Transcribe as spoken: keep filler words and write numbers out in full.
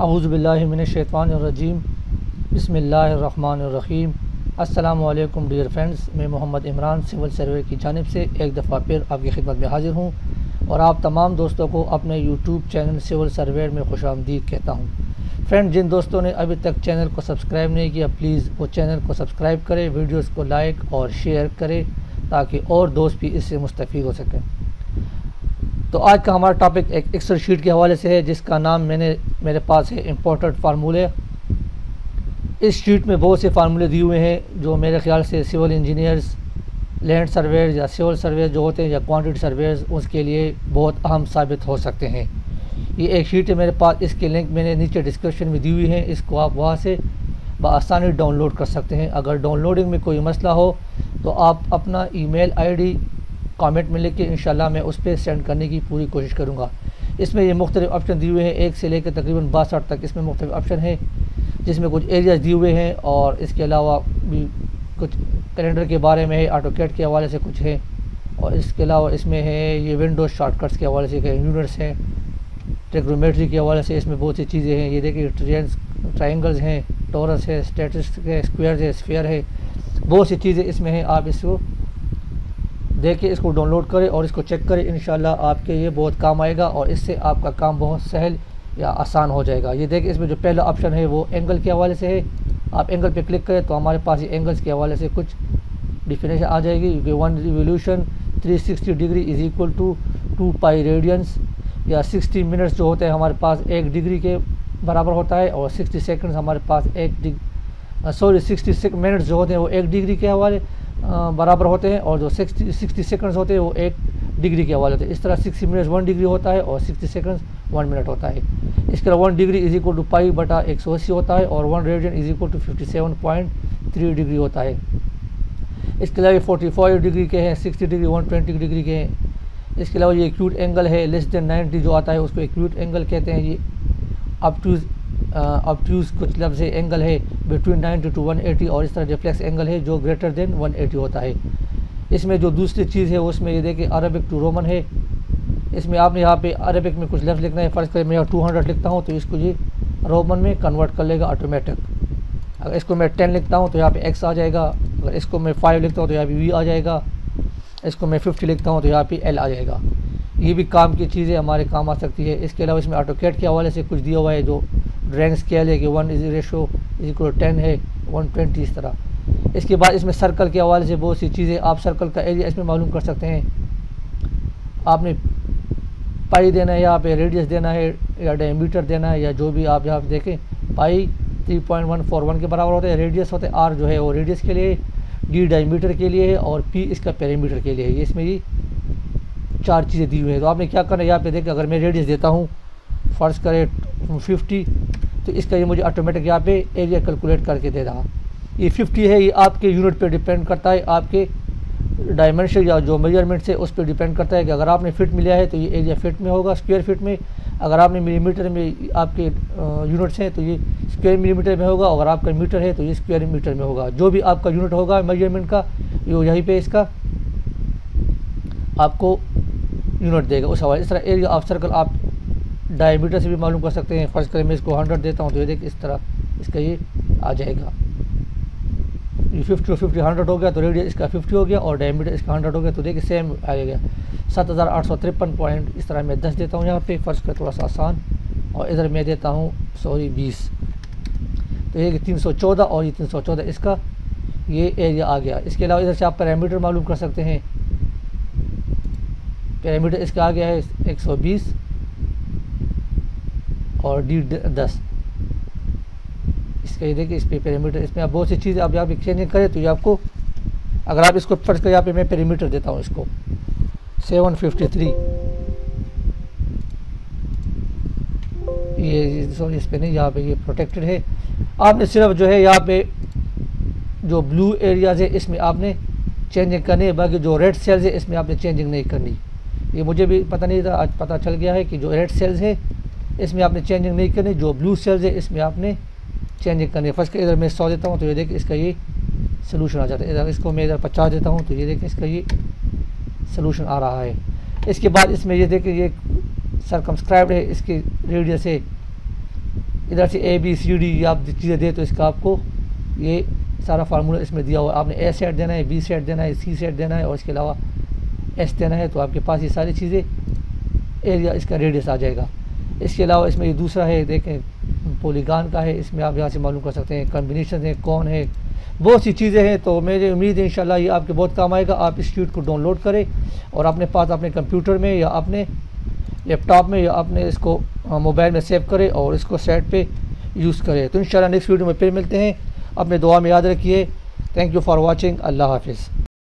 औज़ु बिल्लाहि मिनश्शैतानिर्रजीम बिस्मिल्लाहिर्रहमानिर्रहीम। अस्सलामु अलैकुम डियर फ्रेंड्स, मैं मोहम्मद इमरान सिविल सर्वे की जानिब से एक दफ़ा फिर आपकी खिदमत में हाज़िर हूँ और आप तमाम दोस्तों को अपने यूट्यूब चैनल सिविल सर्वे में खुशामदीद कहता हूँ। फ्रेंड, जिन दोस्तों ने अभी तक चैनल को सब्सक्राइब नहीं किया, प्लीज़ वो चैनल को सब्सक्राइब करें, वीडियोस को लाइक और शेयर करें ताकि और दोस्त भी इससे मुस्तफ़ीद हो सकें। तो आज का हमारा टॉपिक एक एक्सेल शीट के हवाले से है जिसका नाम मैंने मेरे पास है इम्पोर्टेंट फार्मूले। इस शीट में बहुत से फार्मूले दिए हुए हैं जो मेरे ख्याल से सिविल इंजीनियर्स, लैंड सर्वेयर या सिविल सर्वेयर जो होते हैं या क्वांटिटी सर्वेयर्स, उसके लिए बहुत अहम साबित हो सकते हैं। ये एक शीट है मेरे पास, इसके लिंक मैंने नीचे डिस्क्रिप्शन में दी हुई है, इसको आप वहाँ से बआसानी डाउनलोड कर सकते हैं। अगर डाउनलोडिंग में कोई मसला हो तो आप अपना ईमेल आईडी कमेंट में लिख के इंशाल्लाह मैं उस पर सेंड करने की पूरी कोशिश करूँगा। इसमें ये मुख्तलिफ ऑप्शन दिए हुए हैं, एक से लेकर तकरीबन बासठ तक इसमें मुख्तलिफ ऑप्शन है जिसमें कुछ एरियाज दिए हुए हैं और इसके अलावा भी कुछ कैलेंडर के बारे में है, ऑटोकैड के हवाले से कुछ है और इसके अलावा इसमें है ये विंडोज शॉर्टकट्स के हवाले से यूनिट्स हैं, ट्रिग्नोमेट्री के हवाले से इसमें बहुत सी चीज़ें हैं। ये देखिए ट्रायंगल्स हैं, टोरस है, स्टैटिस्टिक्स है, स्क्वायर है, स्फीयर है, बहुत सी चीज़ें इसमें हैं। आप इसको देखिए, इसको डाउनलोड करें और इसको चेक करें, इंशाल्लाह आपके ये बहुत काम आएगा और इससे आपका काम बहुत सहल या आसान हो जाएगा। ये देखिए, इसमें जो पहला ऑप्शन है वो एंगल के हवाले से है। आप एंगल पे क्लिक करें तो हमारे पास ये एंगल्स के हवाले से कुछ डिफिनेशन आ जाएगी कि one revolution three sixty degree is equal to two pi radians, या सिक्सटी मिनट्स जो होते हैं हमारे पास एक डिग्री के बराबर होता है और सिक्सटी सेकेंड्स हमारे पास एक डिग्री सॉरी सिक्सटी मिनट्स जो होते हैं वो एक डिग्री के हवाले बराबर होते हैं और जो सिक्सटी सिक्सटी सेकंड्स होते हैं वो एक डिग्री के हवाले होते हैं। इस तरह सिक्सटी मिनट्स वन डिग्री होता है और सिक्सटी सेकंड्स वन मिनट होता है। इसके अलावा one degree is equal to pi बटा एक सौ अस्सी होता है और one radian is equal to fifty seven point three degree होता है। इसके अलावा फोर्टी फाइव डिग्री के हैं, sixty degree, one twenty degree के हैं। इसके अलावा ये एक्यूट एंगल है, लेस देन नाइन्टी जो आता है उसको एक्यूट एंगल कहते हैं। ये ऑब्ट्यूज ऑब्ट्यूज कुछ लफ्ज़ एंगल है between ninety to one eighty और इस तरह रिफ्लेक्स एंगल है जो ग्रेटर देन वन एटी होता है। इसमें जो दूसरी चीज़ है उसमें ये देखिए अरबिक टू रोमन है। इसमें आपने यहाँ पे अरबिक में कुछ लफ्ज़ लिखना है। फ़र्ज़ करें मैं यहाँ टू हंड्रेड लिखता हूँ तो इसको ये रोमन में कन्वर्ट कर लेगा ऑटोमेटिक। अगर इसको मैं टेन लिखता हूँ तो यहाँ पे एक्स आ जाएगा, अगर इसको मैं फाइव लिखता हूँ तो यहाँ पे वी आ जाएगा, इसको मैं फिफ्टी लिखता हूँ तो यहाँ पे एल आ जाएगा। ये भी काम की चीज़ें हमारे काम आ सकती है। इसके अलावा इसमें ऑटोकैड के हवाले से कुछ दिया हुआ है जो ड्राइंग स्केल है कि one is ratio is equal ten है, वन ट्वेंटी इस तरह। इसके बाद इसमें सर्कल के हवाले से बहुत सी चीज़ें, आप सर्कल का एरिया इसमें मालूम कर सकते हैं। आपने पाई देना है, यहाँ पे रेडियस देना है या डायमीटर देना है या जो भी आप यहाँ पे देखें। Pi three point one four one के बराबर होता है, रेडियस होता है आर जो है वो रेडियस के लिए, डी डायमीटर के लिए है और पी इसका पेरीमीटर के लिए है। ये इसमें ये चार चीज़ें दी हुई हैं। तो आपने क्या करना है, यहाँ पे देखिए अगर मैं रेडियस देता हूँ फ़र्ज़ करें फिफ्टी तो इसका ये मुझे ऑटोमेटिक यहाँ पे एरिया कैलकुलेट करके दे रहा। ये फिफ्टी है, ये आपके यूनिट पे डिपेंड करता है, आपके डायमेंशन या जो मेजरमेंट से उस पर डिपेंड करता है कि अगर आपने फिट में लिया है तो ये एरिया फिट में होगा, स्क्वायर फिट में। अगर आपने मिलीमीटर में आपके यूनिट्स हैं तो ये स्क्वायर मिलीमीटर में होगा, अगर आपका मीटर है तो ये स्क्वायर मीटर में होगा। जो भी आपका यूनिट होगा मेजरमेंट का ये यहीं पे इसका आपको यूनिट देगा उस हवाले। इस तरह एरिया ऑफ सर्कल आप डायमीटर से भी मालूम कर सकते हैं। फ़र्ज़ करें मैं इसको हंड्रेड देता हूँ तो ये देखिए इस तरह इसका ये आ जाएगा। ये फिफ्टी और फिफ्टी हंड्रेड हो गया तो रेडियस इसका फिफ्टी हो गया और डायमीटर इसका हंड्रेड हो गया तो देखिए सेम आ गया सात हज़ार आठ सौ तिरपन पॉइंट। इस तरह मैं दस देता हूँ यहाँ पे, फ़र्ज़ कर थोड़ा सा आसान, और इधर मैं देता हूँ सॉरी बीस, तो ये तीन सौ चौदह और ये तीन सौ चौदह इसका ये एरिया आ गया। इसके अलावा इधर से आप पैरामीटर मालूम कर सकते हैं। पैरामीटर इसका आ गया है एक सौ बीस और डी दस इसका। ये देखिए इस पे पैरामीटर, इसमें आप बहुत सी चीज़ें आप यहाँ पे चेंज करें तो ये आपको, अगर आप इसको फर्स्ट कर यहाँ पे मैं पैरामीटर देता हूँ इसको सेवन फिफ्टी थ्री, ये सॉरी इस पे नहीं, यहाँ पे ये प्रोटेक्टेड है। आपने सिर्फ जो है यहाँ पे जो ब्लू एरियाज़ है इसमें आपने चेंजिंग करनी है, बाकी जो रेड सेल्स है इसमें आपने चेंजिंग नहीं करनी। ये मुझे भी पता नहीं था, आज पता चल गया है कि जो रेड सेल्स है इसमें आपने चेंजिंग नहीं करनी, जो ब्लू सेल्स है इसमें आपने चेंजिंग करनी है। फर्स्ट इधर मैं सौ देता हूँ तो ये देखिए इसका ये सोल्यूशन आ जाता है। इधर इसको मैं इधर पचास देता हूँ तो ये देखिए इसका ये सोल्यूशन आ रहा है। इसके बाद इसमें ये देखिए ये सरकमस्क्राइब्ड है, इसकी रेडियस है इधर से ए बी सी डी ये आप चीज़ें दे तो इसका आपको ये सारा फार्मूला इसमें दिया हुआ है। आपने ए सेट देना है, बी सेट देना है, सी सेट देना है और इसके अलावा एस देना है, तो आपके पास ये सारी चीज़ें एरिया इसका रेडियस आ जाएगा। इसके अलावा इसमें ये दूसरा है, देखें पॉलीगॉन का है, इसमें आप यहाँ से मालूम कर सकते हैं कॉम्बिनेशन है, कौन है, बहुत सी चीज़ें हैं। तो मेरी उम्मीद है इंशाल्लाह ये आपके बहुत काम आएगा। आप इस शीट को डाउनलोड करें और अपने पास अपने कंप्यूटर में या अपने लैपटॉप में या अपने इसको मोबाइल में सेव करें और इसको सेट पे यूज़ करें। तो इंशाल्लाह नेक्स्ट वीडियो में फिर मिलते हैं। अपने दुआ में याद रखिए। Thank you for watching. अल्लाह हाफिज़।